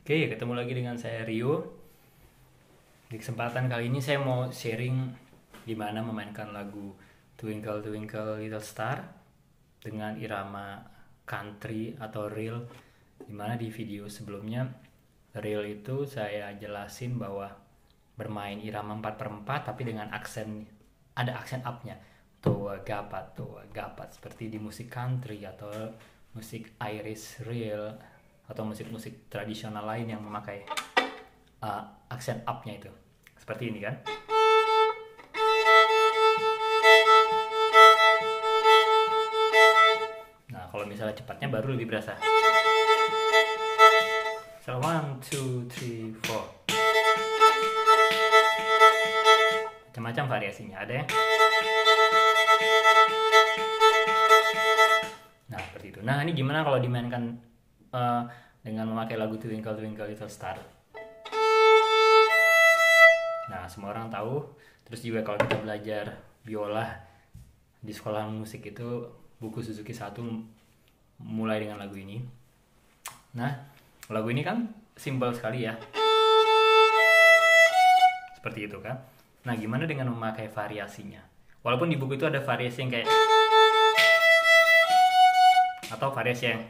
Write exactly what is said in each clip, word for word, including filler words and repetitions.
Oke, ketemu lagi dengan saya Rio. Di kesempatan kali ini saya mau sharing gimana memainkan lagu Twinkle Twinkle Little Star dengan irama country atau real. Dimana di video sebelumnya real itu saya jelasin bahwa bermain irama empat per empat tapi dengan aksen, ada aksen up-nya. Toa gapat, toa gapat, seperti di musik country atau musik Irish real atau musik-musik tradisional lain yang memakai uh, aksen up-nya itu. Seperti ini kan. Nah, kalau misalnya cepatnya baru lebih berasa. So, one, two, three, four. Macam-macam variasinya. Ada yang Nah, seperti itu. Nah, ini gimana kalau dimainkan uh, dengan memakai lagu Twinkle Twinkle Little Star? Nah, semua orang tahu. Terus juga kalau kita belajar biola di sekolah musik itu, buku Suzuki satu mulai dengan lagu ini. Nah, lagu ini kan simpel sekali ya. Seperti itu kan. Nah, gimana dengan memakai variasinya? Walaupun di buku itu ada variasi yang kayak, atau variasi yang,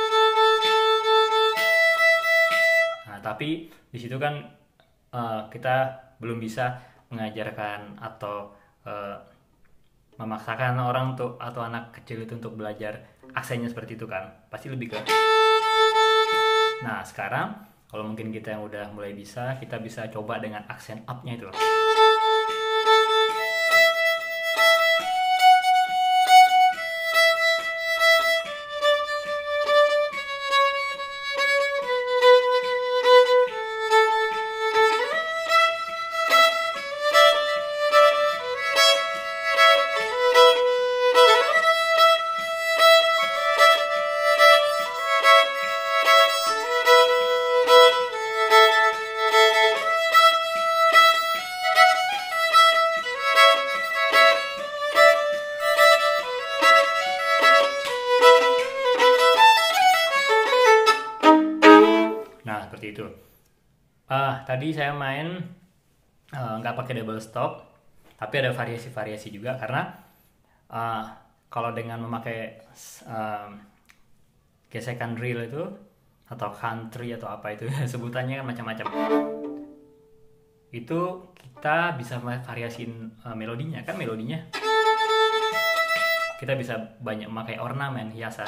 nah tapi di situ kan uh, kita belum bisa mengajarkan atau uh, memaksakan orang untuk atau anak kecil itu untuk belajar aksennya seperti itu kan, pasti lebih ke. Nah sekarang kalau mungkin kita yang udah mulai bisa, kita bisa coba dengan aksen up-nya itu. Seperti itu. Ah, tadi saya main nggak uh, pakai double stop, tapi ada variasi-variasi juga karena uh, kalau dengan memakai uh, gesekan real itu atau country atau apa itu sebutannya kan macam-macam. Itu kita bisa variasiin uh, melodinya kan, melodinya kita bisa banyak memakai ornamen, hiasan.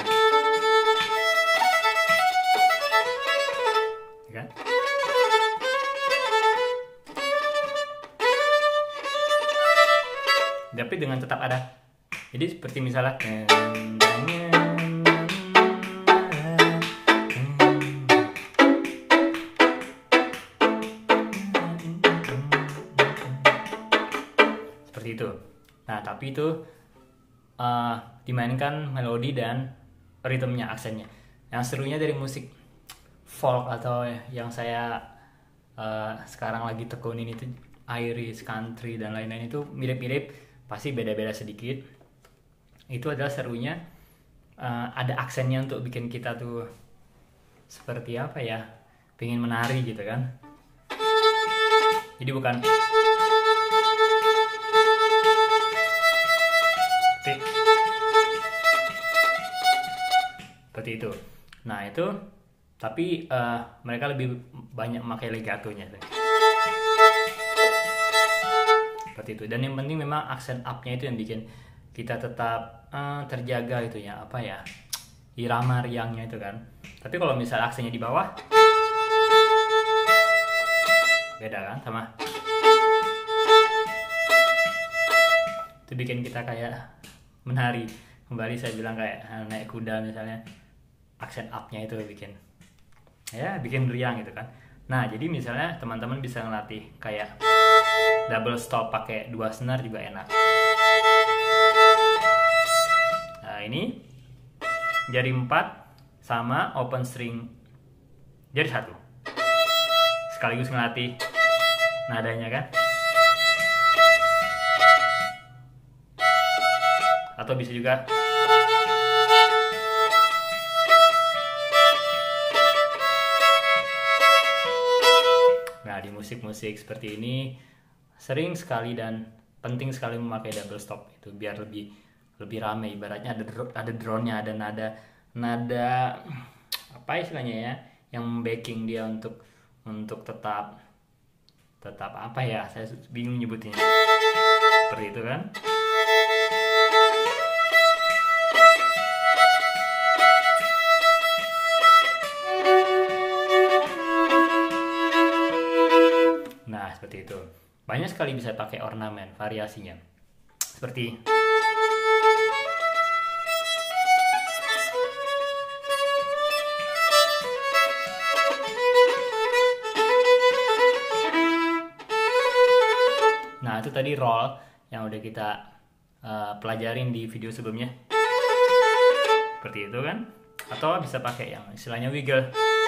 Kan? Tapi dengan tetap ada. Jadi seperti misalnya seperti itu. Nah, tapi itu uh, dimainkan melodi dan ritmenya, aksennya. Yang serunya dari musik folk atau yang saya uh, sekarang lagi tekunin itu Irish, country dan lain-lain itu mirip-mirip, pasti beda-beda sedikit. Itu adalah serunya uh, ada aksennya untuk bikin kita tuh seperti apa ya, pengen menari gitu kan. Jadi bukan seperti, seperti itu. Nah itu tapi uh, mereka lebih banyak memakai legatonya seperti itu. Dan yang penting memang aksen up-nya itu yang bikin kita tetap uh, terjaga itu ya, apa ya, irama riangnya itu kan. Tapi kalau misal aksennya di bawah beda kan sama, itu bikin kita kayak menari. Kembali saya bilang kayak naik kuda misalnya, aksen up-nya itu bikin ya bikin riang gitu kan. Nah jadi misalnya teman-teman bisa ngelatih kayak double stop pakai dua senar juga enak. Nah ini jari empat sama open string jari satu, sekaligus ngelatih nadanya kan. Atau bisa juga musik-musik seperti ini sering sekali dan penting sekali memakai double stop itu biar lebih lebih ramai. Ibaratnya ada ada drone-nya, ada nada nada apa istilahnya ya, yang backing dia untuk untuk tetap tetap apa ya, saya bingung nyebutnya, seperti itu kan. Nah seperti itu, banyak sekali bisa pakai ornamen variasinya seperti nah itu tadi roll yang udah kita uh, pelajarin di video sebelumnya, seperti itu kan. Atau bisa pakai yang istilahnya wiggle.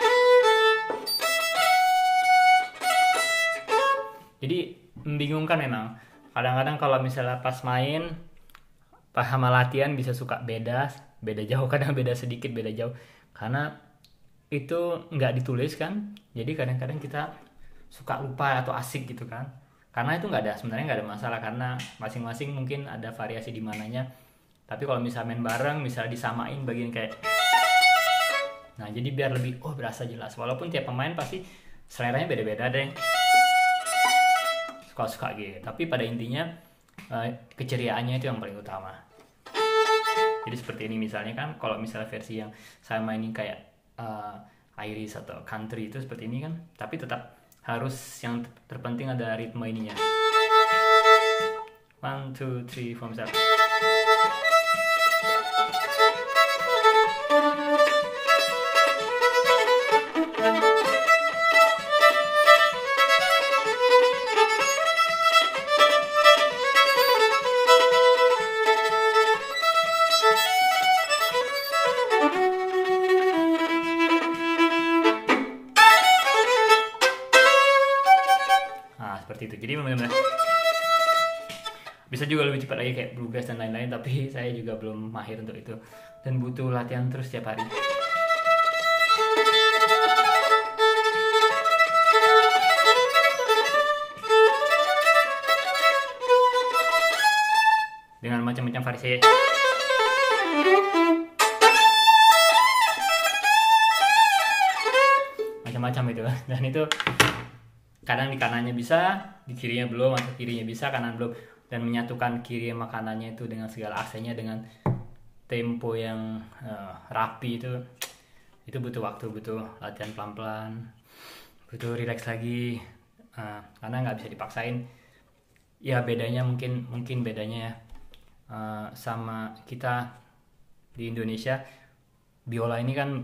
Jadi membingungkan memang. Kadang-kadang kalau misalnya pas main, pas sama latihan bisa suka beda, beda jauh, kadang beda sedikit, beda jauh. Karena itu nggak ditulis kan. Jadi kadang-kadang kita suka lupa atau asik gitu kan. Karena itu nggak ada, sebenarnya nggak ada masalah karena masing-masing mungkin ada variasi di mananya. Tapi kalau misalnya main bareng, misalnya disamain bagian kayak, nah jadi biar lebih oh berasa jelas. Walaupun tiap pemain pasti seleranya beda-beda deh, suka-suka gitu. Tapi pada intinya keceriaannya itu yang paling utama. Jadi seperti ini misalnya kan, kalau misalnya versi yang saya mainin kayak uh, Irish atau country itu seperti ini kan, tapi tetap harus yang terpenting ada ritme ininya. One, two, three, four, five. Seperti itu. Jadi benar-benar bisa juga lebih cepat lagi kayak bluegrass dan lain-lain, tapi saya juga belum mahir untuk itu dan butuh latihan terus setiap hari. Dengan macam-macam variasi. Macam-macam itu. Dan itu kadang di kanannya bisa, di kirinya belum, atau kirinya bisa, kanan belum. Dan menyatukan kiri sama kanannya itu dengan segala aksennya, dengan tempo yang uh, rapi itu, itu butuh waktu, butuh latihan pelan-pelan, butuh relax lagi, uh, karena nggak bisa dipaksain. Ya bedanya mungkin mungkin bedanya ya uh, sama kita di Indonesia, biola ini kan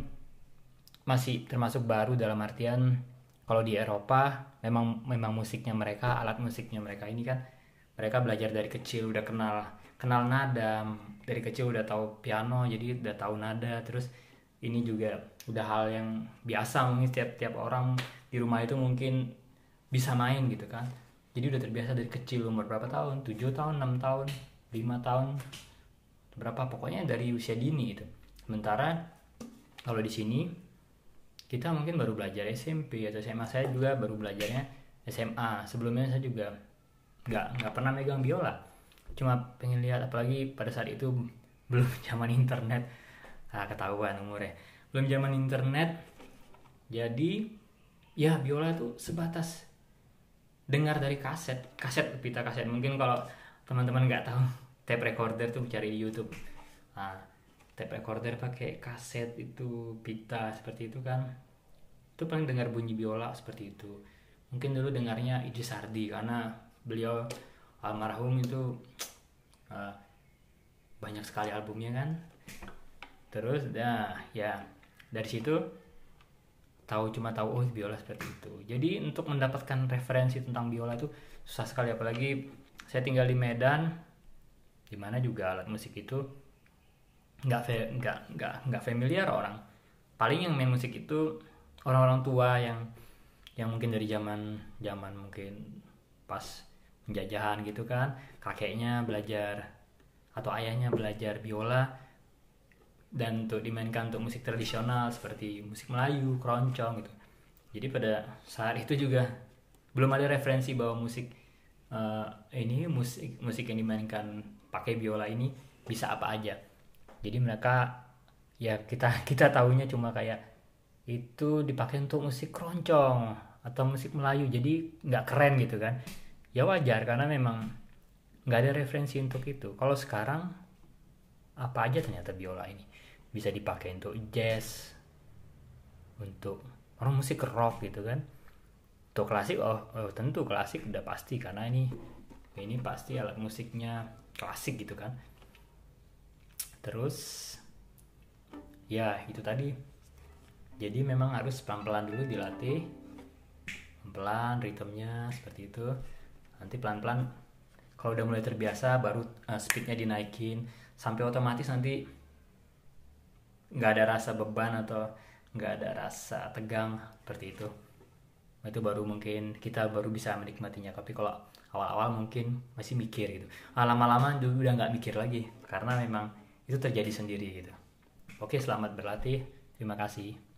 masih termasuk baru, dalam artian kalau di Eropa memang memang musiknya mereka, alat musiknya mereka ini kan mereka belajar dari kecil, udah kenal kenal nada dari kecil, udah tahu piano, jadi udah tahu nada. Terus ini juga udah hal yang biasa, mungkin tiap tiap orang di rumah itu mungkin bisa main gitu kan. Jadi udah terbiasa dari kecil, umur berapa tahun, tujuh tahun, enam tahun, lima tahun, berapa, pokoknya dari usia dini itu. Sementara kalau di sini kita mungkin baru belajar S M P atau S M A. Saya juga baru belajarnya S M A. Sebelumnya saya juga nggak nggak pernah megang biola, cuma pengen lihat, apalagi pada saat itu belum zaman internet. Nah, ketahuan umurnya, belum zaman internet. Jadi ya biola itu sebatas dengar dari kaset, kaset pita kaset. Mungkin kalau teman-teman nggak tahu, tape recorder tuh cari di YouTube. Nah, tape recorder pakai kaset itu, pita seperti itu kan, itu paling dengar bunyi biola seperti itu. Mungkin dulu dengarnya Idris Sardi karena beliau almarhum itu uh, banyak sekali albumnya kan. Terus nah ya dari situ tahu, cuma tahu oh biola seperti itu. Jadi untuk mendapatkan referensi tentang biola itu susah sekali, apalagi saya tinggal di Medan, dimana juga alat musik itu nggak fe, nggak nggak nggak familiar orang. Paling yang main musik itu orang-orang tua yang yang mungkin dari zaman zaman mungkin pas penjajahan gitu kan, kakeknya belajar atau ayahnya belajar biola dan untuk dimainkan untuk musik tradisional seperti musik Melayu, keroncong gitu. Jadi pada saat itu juga belum ada referensi bahwa musik uh, ini musik musik yang dimainkan pakai biola ini bisa apa aja. Jadi mereka ya kita kita tahunya cuma kayak itu dipakai untuk musik keroncong atau musik Melayu, jadi nggak keren gitu kan. Ya wajar karena memang nggak ada referensi untuk itu. Kalau sekarang apa aja ternyata biola ini bisa dipakai untuk jazz, untuk orang musik rock gitu kan. Untuk klasik oh, oh tentu klasik udah pasti karena ini ini pasti alat musiknya klasik gitu kan. Terus ya itu tadi, jadi memang harus pelan-pelan dulu dilatih, pelan ritmenya seperti itu. Nanti pelan-pelan kalau udah mulai terbiasa baru uh, speednya dinaikin sampai otomatis nanti nggak ada rasa beban atau nggak ada rasa tegang seperti itu. Itu baru mungkin kita baru bisa menikmatinya. Tapi kalau awal-awal mungkin masih mikir gitu, ah, lama-lama dulu udah nggak mikir lagi karena memang itu terjadi sendiri gitu. Oke, selamat berlatih, terima kasih.